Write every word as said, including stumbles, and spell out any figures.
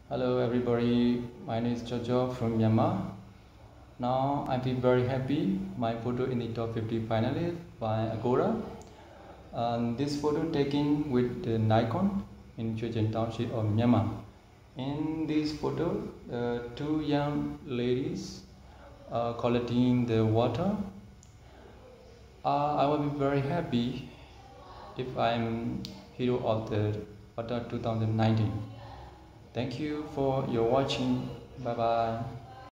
Hello everybody, my name is Kyaw from Myanmar. Now I feel very happy. My photo in the top fifty finalist by AGORA. And this photo taken with the Nikon in Chichen Township of Myanmar. In this photo, uh, two young ladies are collecting the water. Uh, I will be very happy if I'm hero of the water two thousand nineteen. Thank you for your watching. Bye bye.